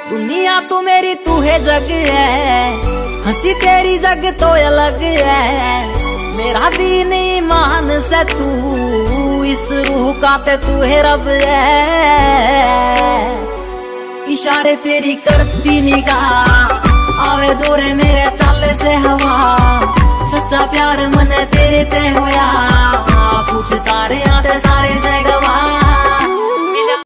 दुनिया तू मेरी तू है जग है, हंसी तेरी जग तो अलग है। मेरा दीन ईमान से तू, इस रूह का ते तू है रब है। इशारे तेरी करती निगाह, आवे दूरे मेरे चाले से हवा।